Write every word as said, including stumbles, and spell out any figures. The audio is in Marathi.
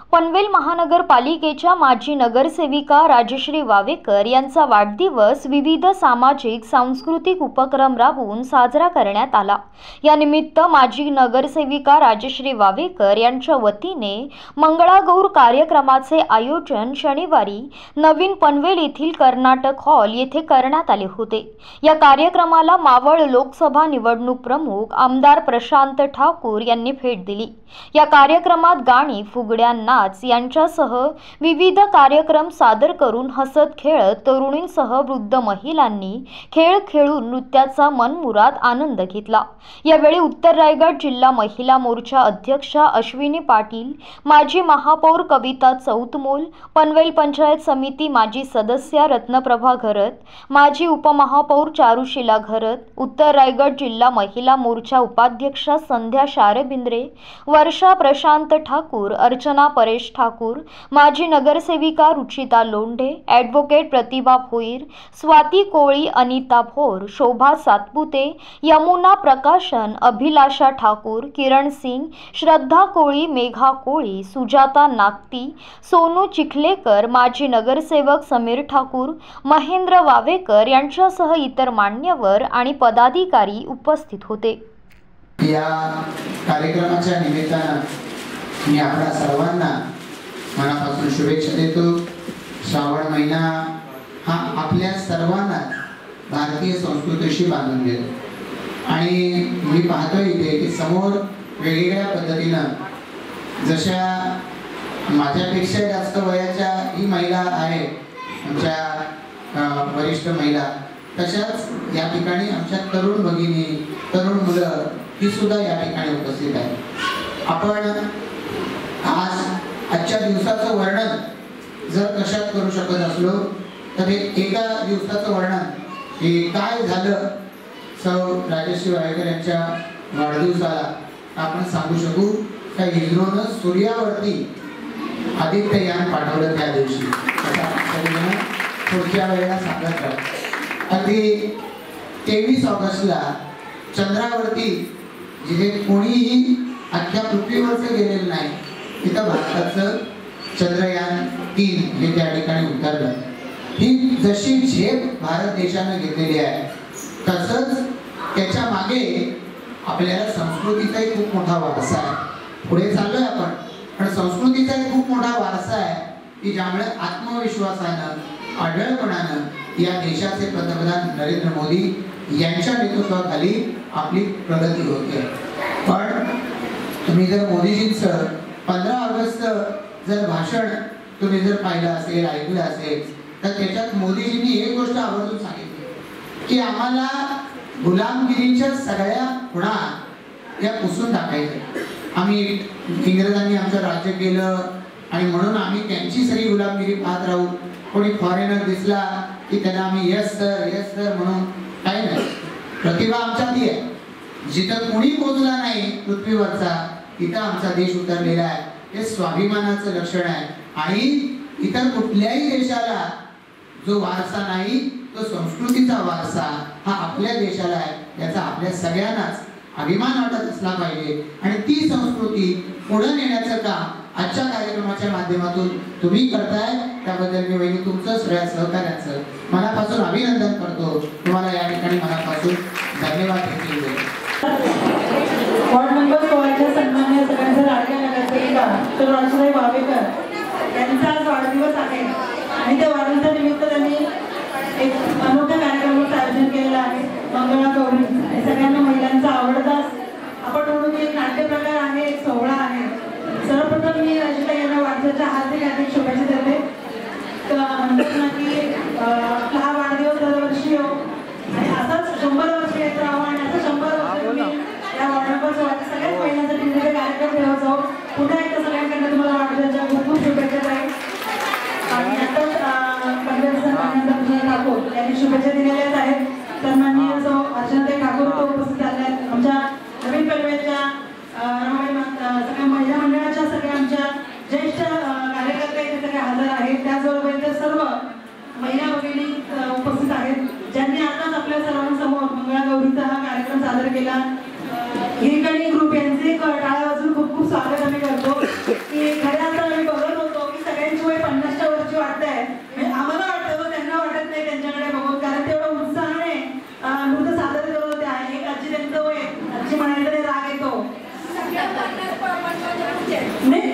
पनवेल महानगरपालिकेच्या माजी नगरसेविका राजश्री वावेकर यांचा वाढदिवस विविध सामाजिक सांस्कृतिक उपक्रम राबवून साजरा करण्यात आला। या निमित्त माजी नगरसेविका राजश्री वावेकर यांच्या वतीने मंगळागौर कार्यक्रमाचे आयोजन शनिवारी नवीन पनवेल येथील कर्नाटक हॉल येथे करण्यात आले होते। या कार्यक्रमाला मावळ लोकसभा निवडणूक प्रमुख आमदार प्रशांत ठाकूर यांनी भेट दिली। या कार्यक्रमात गाणी, फुगड्या, नाच यांच्यासह विविध कार्यक्रम सादर करून हसत खेळत तरुणींसह वृद्ध महिलांनी खेळ खेळून नृत्याचा मनमुराद आनंद घेतला। यावेळी उत्तर रायगड जिल्हा महिला मोर्चा अध्यक्षा अश्विनी पाटील, माजी महापौर कविता चौतमोल, पनवेल पंचायत समिती माजी सदस्य रत्नप्रभा घरत, माजी उपमहापौर चारुशीला घरत, उत्तर रायगड जिल्हा महिला मोर्चा उपाध्यक्षा संध्या शारबिंद्रे, वर्षा प्रशांत ठाकूर, अर्चना परेश ठाकूर, माजी नगरसेविका रुचिता लोंढे, ॲडव्होकेट प्रतिभा भोईर, स्वाती कोळी, अनिता भोर, शोभा सातपुते, यमुना प्रकाशन, अभिलाषा ठाकूर, किरण सिंग, श्रद्धा कोळी, मेघा कोळी, सुजाता नागती, सोनू चिखलेकर, माजी नगरसेवक समीर ठाकूर, महेंद्र वावेकर यांच्यासह इतर मान्यवर आणि पदाधिकारी उपस्थित होते। या कार्यक्रमाच्या निमित्तानं मी आपल्या सर्वांना मनापासून शुभेच्छा देतो। श्रावण महिना हा आपल्या सर्वांना भारतीय संस्कृतीशी बांधून घेतो आणि मी पाहतोय इथे की समोर वेगवेगळ्या पद्धतीनं जशा माझ्यापेक्षा जास्त वयाच्या ही महिला आहे, आमच्या वरिष्ठ महिला, तशाच या ठिकाणी आमच्या तरुण भगिनी, तरुण मुलं ही सुद्धा या ठिकाणी उपस्थित आहे। आपण आज आजच्या दिवसाचं वर्णन जर कशात करू शकत असलो तर हे एका दिवसाचं वर्णन हे काय झालं सौ राजश्री वावेकर यांच्या वाढदिवसाला आपण सांगू शकू का इस्रोनं सूर्यावरती आदित्ययान पाठवलं त्या दिवशी, पुढच्या वेळेला सांगत राहतो। अगदी तेवीस ऑगस्टला चंद्रावरती जिथे कोणीही अख्ख्या पृथ्वीवरचं गेलेलं नाही तिथं भारताचं चंद्रयान तीन हे त्या ठिकाणी उतरलं। ही जशी झेप भारत देशाने घेतलेली आहे तसंच त्याच्या मागे आपल्याला संस्कृतीचाही खूप मोठा वारसा आहे। पुढे चाललोय आपण, पण संस्कृतीचाही खूप मोठा वारसा आहे की ज्यामुळे आत्मविश्वासानं, आढळपणानं या देशाचे पंतप्रधान नरेंद्र मोदी यांच्या नेतृत्वाखाली आपली प्रगती होते। पण तुम्ही जर मोदीजींचं पंधरा ऑगस्ट जर भाषण तुम्ही जर पाहिलं असेल, ऐकलं असेल, तर त्याच्यात मोदीजींनी एक गोष्ट आवर्जून सांगितली की आम्हाला गुलामगिरीच्या सगळ्या खुणा या पुसून टाकायच्या। आम्ही इंग्रजांनी आमचं राज्य केलं आणि म्हणून आम्ही त्यांची सगळी गुलामगिरी पाहत राहू। कोणी फॉरेनर दिसला की त्याला आम्ही यस सर यस सर म्हणून काही नाही। प्रतिभा आमच्यातली आहे, जिथं कोणी पोहोचला नाही पृथ्वीवरचा तिथं आमचा देश उतरलेला आहे। हे स्वाभिमानाचं लक्षण आहे आणि इतर कुठल्याही देशाला जो वारसा नाही तो संस्कृतीचा वारसा हा आपल्या देशाला आहे, याचा आपल्या सगळ्यांनाच अभिमान वाटत असला पाहिजे आणि ती संस्कृती पुढे नेण्याचं काम आजच्या कार्यक्रमाच्या माध्यमातून तुम्ही करताय, त्याबद्दल मी वहिनी तुमचं सगळ्या सहकार्याचं मनापासून अभिनंदन करतो। तुम्हाला या ठिकाणी मनापासून धन्यवाद देतो। वार्ड नंबर सोळाच्या सन्माननीय सगळ्यांचा लाडक्या नगरसेविका सौ राजश्री वावेकर यांचा आज वाढदिवस आहे आणि त्या वाढदिवसानिमित्त त्यांनी एक अनोख्या कार्यक्रमाचं आयोजन केलेलं आहे, मंगळागौरी। सगळ्यांना महिलांचा आवडता आपण म्हणून एक नाट्य प्रकार आहे, एक सोहळा आहे। सर्वप्रथम मी राजश्री यांना वाढदिवसाच्या हार्दिक हार्दिक शुभेच्छा देते। म्हणतात ना की हा वाढदिवस दरवर्षी हो आणि असाच शंभर वर्ष येत राहावं आणि असं शंभर वर्ष तुम्ही या वार्ड नंबर सोळाच्या सगळ्याच महिलांसाठी विविध कार्यक्रम ठेवत जाऊ। पुन्हा एकदा सगळ्यांकडनं तुम्हाला वाढदिवसाच्या खूप खूप शुभेच्छा आहे। आणि आताच पंडित सन्माननीय ठाकूर यांनी शुभेच्छा दिलेल्या आहेत। सन्माननीय सौ अर्चनाताई ठाकूर तो उपस्थित झाले आहेत। आमच्या नवीन पनवेलच्या सगळ्या महिला मंडळाच्या सगळ्या आमच्या ज्येष्ठ कार्यकर्ते इथे सगळे हजर आहेत। त्याचबरोबर इथे सर्व महिला भगिनी उपस्थित आहेत ज्यांनी आताच आपल्या सर्वांसमोर मंगळागौरीचा हा कार्यक्रम सादर केला। हिरकणी ग्रुप यांचे टाळ्या वाजवून खूप खूप स्वागत आम्ही करतो की खऱ्या अर्थाने नृत्य